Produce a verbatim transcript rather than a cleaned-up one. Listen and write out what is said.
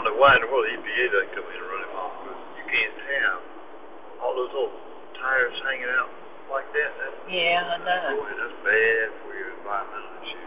don't know why in the world E P A doesn't come in and run them off. You can't have all those little tires hanging out like that. That's, yeah, I know. boy, that's bad for your environmental issue.